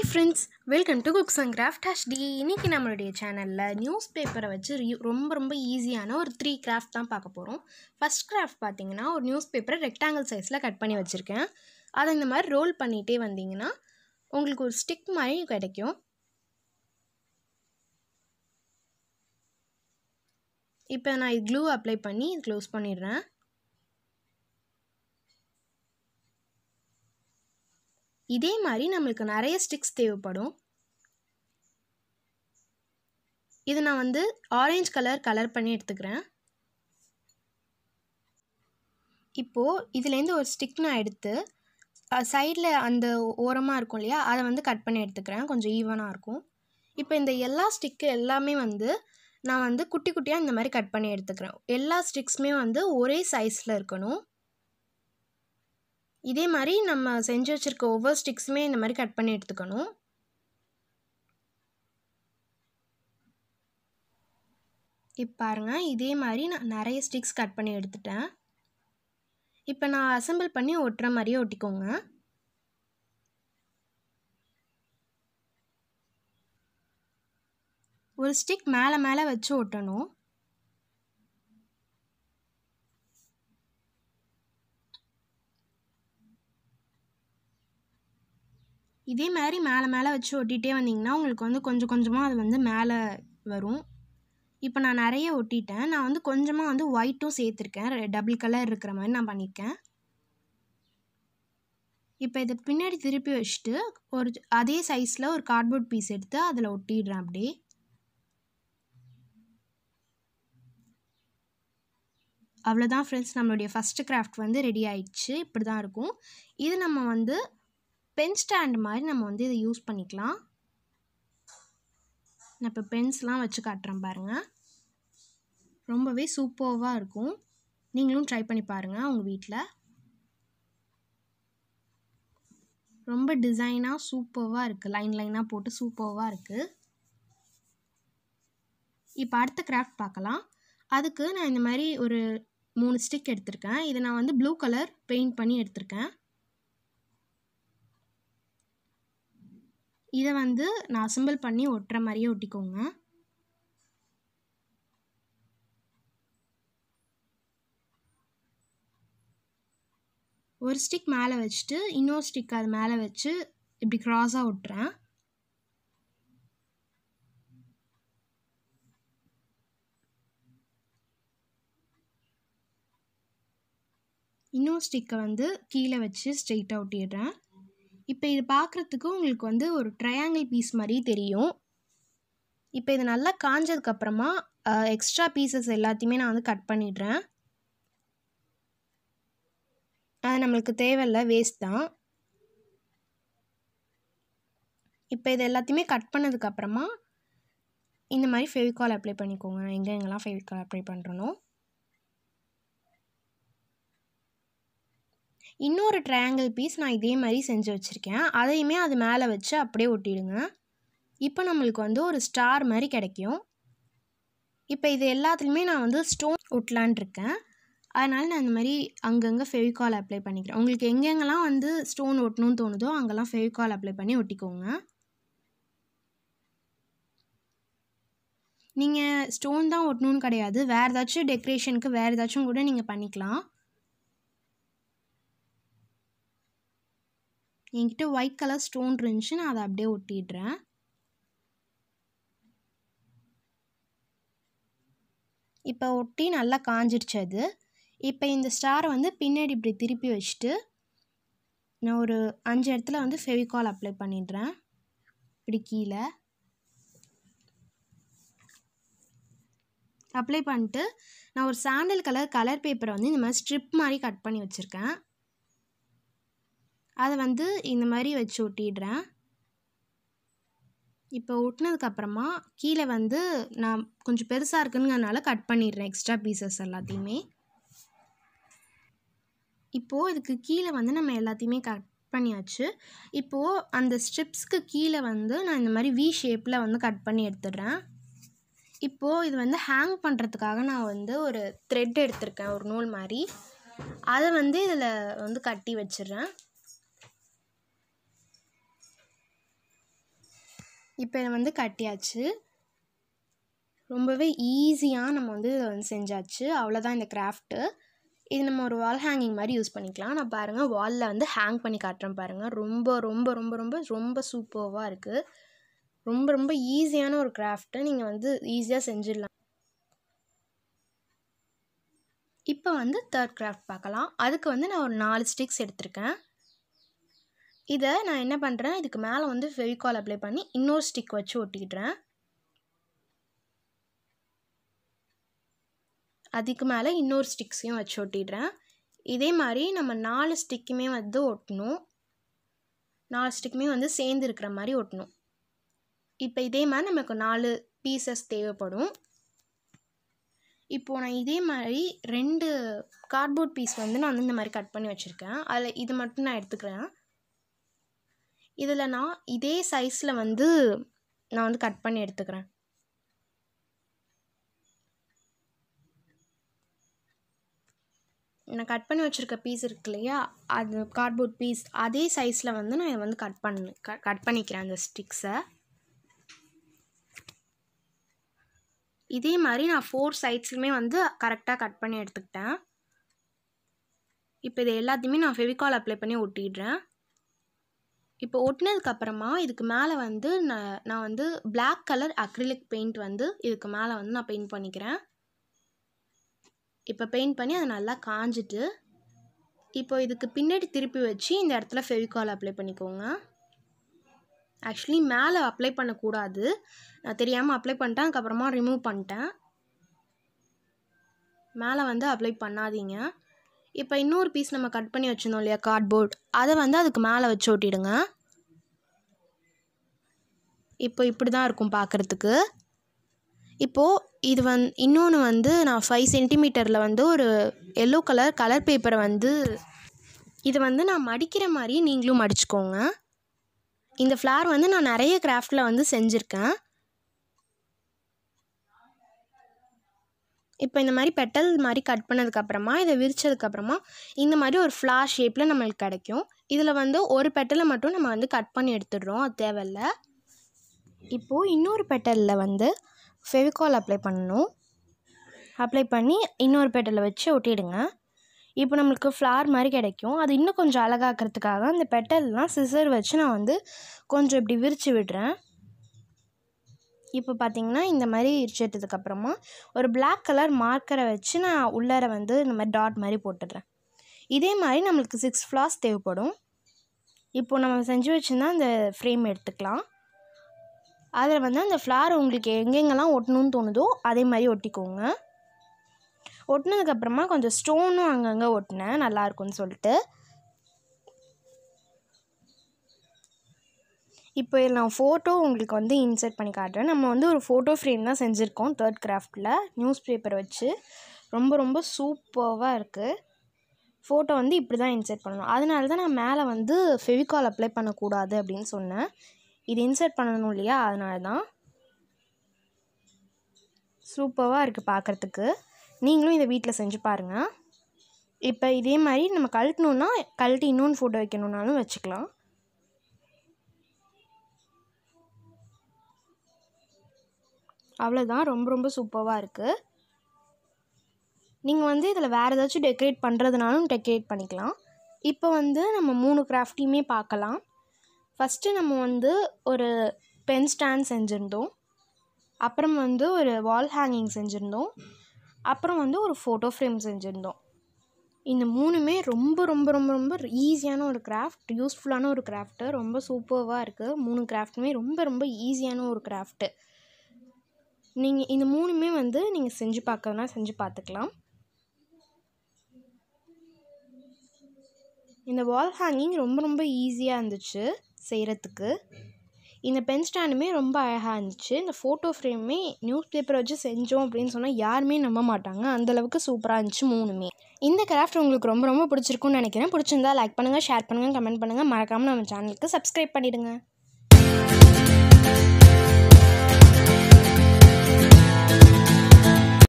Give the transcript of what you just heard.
Friends, welcome to cooks and craft HD. இன்றைக்கி நம்மளுடைய சேனலில் நியூஸ் பேப்பரை வச்சு ரொம்ப ஈஸியான ஒரு 3 கிராஃப்ட் தான் பார்க்க போகிறோம். ஃபஸ்ட் கிராஃப்ட் பார்த்தீங்கன்னா, ஒரு நியூஸ் பேப்பரை ரெக்டாங்கிள் சைஸில் கட் பண்ணி வச்சுருக்கேன். அதை இந்த மாதிரி ரோல் பண்ணிகிட்டே வந்தீங்கன்னா உங்களுக்கு ஒரு ஸ்டிக் மாதிரி கிடைக்கும். இப்போ நான் க்ளூ அப்ளை பண்ணி க்ளோஸ் பண்ணிடுறேன். இதே மாதிரி நம்மளுக்கு நிறைய ஸ்டிக்ஸ் தேவைப்படும். இது நான் ஆரஞ்சு கலர் பண்ணி எடுத்துக்கிறேன். இப்போது இதுலேருந்து ஒரு ஸ்டிக் நான் எடுத்து சைடில் அந்த ஓரமாக இருக்கும் இல்லையா, அதை கட் பண்ணி எடுத்துக்கிறேன். கொஞ்சம் ஈவனாக இருக்கும். இப்போ இந்த எல்லா ஸ்டிக்கு எல்லாமே நான் குட்டி குட்டியாக இந்த மாதிரி கட் பண்ணி எடுத்துக்கிறேன். எல்லா ஸ்டிக்ஸுமே ஒரே சைஸில் இருக்கணும். இதே மாதிரி நம்ம செஞ்சு வச்சுருக்க ஒவ்வொரு ஸ்டிக்ஸுமே இந்த மாதிரி கட் பண்ணி எடுத்துக்கணும். இப்போ பாருங்கள், இதே மாதிரி நான் நிறைய ஸ்டிக்ஸ் கட் பண்ணி எடுத்துட்டேன். இப்போ நான் அசெம்பிள் பண்ணி ஒட்டுற மாதிரியே ஒட்டிக்கோங்க. ஒரு ஸ்டிக் மேலே வச்சு ஒட்டணும். இதே மாதிரி மேலே வச்சு ஒட்டிகிட்டே வந்தீங்கன்னா உங்களுக்கு கொஞ்சம் கொஞ்சமாக அது மேலே வரும். இப்போ நான் நிறைய ஒட்டிட்டேன். நான் கொஞ்சமாக ஒயிட்டும் சேர்த்துருக்கேன். டபுள் கலர் இருக்கிற மாதிரி நான் பண்ணியிருக்கேன். இப்போ இதை பின்னாடி திருப்பி வச்சுட்டு அதே சைஸில் ஒரு கார்ட்போர்ட் பீஸ் எடுத்து அதில் ஒட்டிடுறேன். அப்படியே அவ்வளோதான் ஃப்ரெண்ட்ஸ், நம்மளுடைய ஃபஸ்ட்டு கிராஃப்ட் ரெடி ஆயிடுச்சு. இப்படி தான் இருக்கும். இது நம்ம பென் ஸ்டாண்ட் மாதிரி நம்ம இதை யூஸ் பண்ணிக்கலாம். நான் இப்போ பென்ஸ்லாம் வச்சு காட்டுறேன் பாருங்கள். ரொம்பவே சூப்பர்வாக இருக்கும். நீங்களும் ட்ரை பண்ணி பாருங்கள் உங்கள் வீட்டில். ரொம்ப டிசைனாக சூப்பர்வாக இருக்குது. லைனாக போட்டு சூப்பர்வாக இருக்குது. இப்போ அடுத்த கிராஃப்ட் பார்க்கலாம். அதுக்கு நான் இந்த மாதிரி ஒரு 3 ஸ்டிக் எடுத்திருக்கேன். இதை நான் ப்ளூ கலர் பெயிண்ட் பண்ணி எடுத்திருக்கேன். இதை நான் அசெம்பிள் பண்ணி ஒட்டுற மாதிரியே ஒட்டிக்கோங்க. ஒரு ஸ்டிக் மேலே வச்சுட்டு இன்னொரு ஸ்டிக் அது மேலே வச்சு இப்படி க்ராஸாக ஒட்டுறேன். இன்னொரு ஸ்டிக்கை கீழே வச்சு ஸ்ட்ரெயிட்டாக ஒட்டிடுறேன். இப்போ இது பார்க்குறதுக்கு உங்களுக்கு ஒரு ட்ரையாங்கிள் பீஸ் மாதிரி தெரியும். இப்போ இது நல்லா காஞ்சதுக்கப்புறமா எக்ஸ்ட்ரா பீசஸ் எல்லாத்தையுமே நான் கட் பண்ணிடுறேன். அது நம்மளுக்கு தேவையில்லை, வேஸ்ட் தான். இப்போ இது எல்லாத்தையுமே கட் பண்ணதுக்கப்புறமா இந்த மாதிரி ஃபெவிகால் அப்ளை பண்ணிக்கோங்க. நான் எங்கெங்கெல்லாம் ஃபெவிகால் அப்ளை பண்ணுறனோ. இன்னொரு ட்ரையாங்கிள் பீஸ் நான் இதே மாதிரி செஞ்சு வச்சுருக்கேன். அதையுமே அது மேலே வச்சு அப்படியே ஒட்டிடுங்க. இப்போ நம்மளுக்கு ஒரு ஸ்டார் மாதிரி கிடைக்கும். இப்போ இது எல்லாத்துலேயுமே நான் ஸ்டோன் ஒட்டலான் இருக்கேன். அதனால் நான் இந்த மாதிரி அங்கங்கே ஃபெவிகால் அப்ளை பண்ணிக்கிறேன். உங்களுக்கு எங்கெங்கெல்லாம் ஸ்டோன் ஒட்டணும்னு தோணுதோ அங்கெல்லாம் ஃபெவிகால் அப்ளை பண்ணி ஒட்டிக்கோங்க. நீங்கள் ஸ்டோன் தான் ஒட்டணும்னு கிடையாது, வேறு ஏதாச்சும் டெக்கரேஷனுக்கு வேறு ஏதாச்சும் கூட நீங்கள் பண்ணிக்கலாம். என்கிட்ட ஒயிட் கலர் ஸ்டோன் இருந்துச்சு, நான் அதை அப்படியே ஒட்டிடுறேன். இப்போ ஒட்டி நல்லா காஞ்சிடுச்சு அது. இப்போ இந்த ஸ்டாரை பின்னாடி இப்படி திருப்பி வச்சுட்டு நான் ஒரு 5 இடத்துல ஃபெவிகால் அப்ளை பண்ணிடுறேன். இப்படி கீழே அப்ளை பண்ணிட்டு நான் ஒரு சாண்டல் கலர் பேப்பரை இந்த மாதிரி ஸ்ட்ரிப் மாதிரி கட் பண்ணி வச்சுருக்கேன். அதை இந்த மாதிரி வச்சு ஒட்டிடுறேன். இப்போ ஒட்டினதுக்கப்புறமா கீழே நான் கொஞ்சம் பெருசாக இருக்குங்கிறதுனால கட் பண்ணிடுறேன் எக்ஸ்ட்ரா பீசஸ் எல்லாத்தையுமே. இப்போது இதுக்கு கீழே நம்ம எல்லாத்தையுமே கட் பண்ணியாச்சு. இப்போது அந்த ஸ்ட்ரிப்ஸ்க்கு கீழே நான் இந்த மாதிரி வி ஷேப்பில் கட் பண்ணி எடுத்துடுறேன். இப்போது இது ஹேங் பண்ணுறதுக்காக நான் ஒரு த்ரெட் எடுத்திருக்கேன், ஒரு நூல் மாதிரி. அதை இதில் கட்டி வச்சிடுறேன். இப்போ இதை வந்து கட்டியாச்சு. ரொம்பவே ஈஸியாக நம்ம வந்து இதை வந்து செஞ்சாச்சு. அவ்வளோதான் இந்த கிராஃப்ட்டு. இது நம்ம ஒரு வால் ஹேங்கிங் மாதிரி யூஸ் பண்ணிக்கலாம். நான் பாருங்கள் வாலில் வந்து ஹேங் பண்ணி காட்டுறேன் பாருங்கள். ரொம்ப ரொம்ப ரொம்ப ரொம்ப ரொம்ப சூப்பர்வாக இருக்குது. ரொம்ப ரொம்ப ஈஸியான ஒரு கிராஃப்ட்டு. நீங்கள் வந்து ஈஸியாக செஞ்சிடலாம். இப்போ வந்து தேர்ட் கிராஃப்ட் பார்க்கலாம். அதுக்கு வந்து நான் ஒரு 4 ஸ்டிக்ஸ் எடுத்திருக்கேன். இதை நான் என்ன பண்ணுறேன், இதுக்கு மேலே வந்து ஃபெவிகால் அப்ளை பண்ணி இன்னொரு ஸ்டிக் வச்சு ஒட்டிக்கிடுறேன். அதுக்கு மேலே இன்னொரு ஸ்டிக்ஸையும் வச்சு ஒட்டிடுறேன். இதே மாதிரி நம்ம 4 ஸ்டிக்குமே வந்து ஒட்டணும். 4 ஸ்டிக்குமே வந்து சேர்ந்து இருக்கிற மாதிரி ஒட்டணும். இப்போ இதே மாதிரி நமக்கு 4 பீசஸ் தேவைப்படும். இப்போது நான் இதே மாதிரி 2 கார்ட்போர்ட் பீஸ் வந்து நான் வந்து இந்த மாதிரி கட் பண்ணி வச்சுருக்கேன். அதில் இது மட்டும் நான் எடுத்துக்கிறேன். இதில் நான் இதே சைஸில் வந்து நான் வந்து கட் பண்ணி எடுத்துக்கிறேன். நான் கட் பண்ணி வச்சுருக்க பீஸ் இருக்கு இல்லையா, அது கார்ட்போர்ட் பீஸ் அதே சைஸில் வந்து நான் இதை வந்து கட் பண்ணிக்கிறேன் அந்த ஸ்டிக்ஸை. இதே மாதிரி நான் 4 சைட்ஸ்லையுமே வந்து கரெக்டாக கட் பண்ணி எடுத்துக்கிட்டேன். இப்போ இது எல்லாத்தையுமே நான் ஃபெவிகால் அப்ளை பண்ணி ஒட்டிடுறேன். இப்போ ஒட்டினதுக்கப்புறமா இதுக்கு மேலே வந்து நான் வந்து பிளாக் கலர் அக்ரிலிக் பெயிண்ட் வந்து இதுக்கு மேலே வந்து நான் பெயிண்ட் பண்ணிக்கிறேன். இப்போ பெயிண்ட் பண்ணி அதை நல்லா காஞ்சிட்டு இப்போ இதுக்கு பின்னாடி திருப்பி வச்சு இந்த இடத்துல ஃபெவிகால் அப்ளை பண்ணிக்கோங்க. ஆக்சுவலி மேலே அப்ளை பண்ணக்கூடாது, நான் தெரியாமல் அப்ளை பண்ணிட்டேன். அதுக்கப்புறமா ரிமூவ் பண்ணிட்டேன். மேலே வந்து அப்ளை பண்ணாதீங்க. இப்போ இன்னொரு பீஸ் நம்ம கட் பண்ணி வச்சுருந்தோம் இல்லையா கார்ட்போர்ட், அதை வந்து அதுக்கு மேலே வச்சு ஒட்டிடுங்க. இப்போ இப்படி தான் இருக்கும் பார்க்குறதுக்கு. இப்போது இது இன்னொன்று வந்து நான் 5 சென்டிமீட்டரில் வந்து ஒரு எல்லோ கலர் பேப்பரை வந்து இது வந்து நான் மடிக்கிற மாதிரி நீங்களும் மடிச்சுக்கோங்க. இந்த ஃப்ளார் வந்து நான் நிறைய கிராஃப்டில் வந்து செஞ்சுருக்கேன். இப்போ இந்த மாதிரி பெட்டல் மாதிரி கட் பண்ணதுக்கப்புறமா இதை விரிச்சதுக்கப்புறமா இந்த மாதிரி ஒரு ஃப்ளார் ஷேப்பில் நம்மளுக்கு கிடைக்கும். இதில் வந்து ஒரு பெட்டலை மட்டும் நம்ம வந்து கட் பண்ணி எடுத்துடுறோம், அது தேவையில்லை. இப்போது இன்னொரு பெட்டலில் வந்து ஃபெவிகால் அப்ளை பண்ணணும். அப்ளை பண்ணி இன்னொரு பெட்டலை வச்சு ஒட்டிடுங்க. இப்போ நம்மளுக்கு ஃப்ளார் மாதிரி கிடைக்கும். அது இன்னும் கொஞ்சம் அழகாக்கிறதுக்காக அந்த பெட்டல்லாம் சிசர் வச்சு நான் வந்து கொஞ்சம் இப்படி விரித்து விடுறேன். இப்போ பார்த்திங்கன்னா இந்த மாதிரி விரிச்சிட்டதுக்கப்புறமா ஒரு பிளாக் கலர் மார்க்கரை வச்சு நான் உள்ளார வந்து இந்த மாதிரி டாட் மாதிரி போட்டுடுறேன். இதே மாதிரி நம்மளுக்கு 6 ஃப்ளார்ஸ் தேவைப்படும். இப்போது நம்ம செஞ்சு வச்சுருந்தா அந்த ஃப்ரேம் எடுத்துக்கலாம். அதில் வந்து அந்த ஃப்ளார் உங்களுக்கு எங்கெங்கெல்லாம் ஒட்டணும்னு தோணுதோ அதே மாதிரி ஒட்டிக்கோங்க. ஒட்டினதுக்கப்புறமா கொஞ்சம் ஸ்டோனும் அங்கங்கே ஒட்டினேன் நல்லாயிருக்கும்னு சொல்லிட்டு. இப்போ நான் ஃபோட்டோ உங்களுக்கு வந்து இன்சர்ட் பண்ணி காட்டுறேன். நம்ம வந்து ஒரு ஃபோட்டோ ஃப்ரேம் தான் செஞ்சுருக்கோம் தேர்ட் கிராஃப்டில் நியூஸ் பேப்பர் வச்சு. ரொம்ப ரொம்ப சூப்பராக இருக்குது. ஃபோட்டோ வந்து இப்படி தான் இன்சர்ட் பண்ணணும். அதனால தான் நான் மேலே வந்து ஃபெவிகால் அப்ளை பண்ணக்கூடாது அப்படின்னு சொன்னேன். இது இன்சர்ட் பண்ணணும் இல்லையா, அதனால தான். சூப்பராக இருக்குது பார்க்குறதுக்கு. நீங்களும் இதை வீட்டில் செஞ்சு பாருங்கள். இப்போ இதே மாதிரி நம்ம கழட்டி இன்னொன்று ஃபோட்டோ வைக்கணுன்னாலும் வச்சுக்கலாம். அவ்வளோதான், ரொம்ப ரொம்ப சூப்பராக இருக்குது. நீங்கள் வந்து இதில் வேறு ஏதாச்சும் டெக்கரேட் பண்ணுறதுனாலும் டெக்கரேட் பண்ணிக்கலாம். இப்போ வந்து நம்ம 3 கிராஃப்டையுமே பார்க்கலாம். ஃபஸ்ட்டு நம்ம வந்து ஒரு பென் ஸ்டாண்ட் செஞ்சுருந்தோம். அப்புறம் வந்து ஒரு வால் ஹேங்கிங் செஞ்சுருந்தோம். அப்புறம் வந்து ஒரு ஃபோட்டோ ஃப்ரேம் செஞ்சுருந்தோம். இந்த 3மே ரொம்ப ரொம்ப ரொம்ப ரொம்ப ஈஸியான ஒரு கிராஃப்ட், யூஸ்ஃபுல்லான ஒரு கிராஃப்ட்டு. ரொம்ப சூப்பராக இருக்குது. 3 கிராஃப்ட்டுமே ரொம்ப ரொம்ப ஈஸியான ஒரு கிராஃப்ட்டு. நீங்கள் இந்த 3மே வந்து நீங்கள் செஞ்சு பார்க்கறதுனா செஞ்சு பார்த்துக்கலாம். இந்த வால் ஹேங்கிங் ரொம்ப ரொம்ப ஈஸியாக இருந்துச்சு செய்கிறதுக்கு. இந்த பென் ஸ்டாண்டுமே ரொம்ப அழகாக இருந்துச்சு. இந்த ஃபோட்டோ ஃப்ரேமே நியூஸ் பேப்பரை வச்சு செஞ்சோம் அப்படின்னு சொன்னால் யாருமே நம்ப மாட்டாங்க, அந்தளவுக்கு சூப்பராக இருந்துச்சு 3மே. இந்த கிராஃப்ட் உங்களுக்கு ரொம்ப ரொம்ப பிடிச்சிருக்குன்னு நினைக்கிறேன். பிடிச்சிருந்தா லைக் பண்ணுங்கள், ஷேர் பண்ணுங்கள், கமெண்ட் பண்ணுங்கள். மறக்காமல் நம்ம சேனலுக்கு சப்ஸ்கிரைப் பண்ணிவிடுங்க.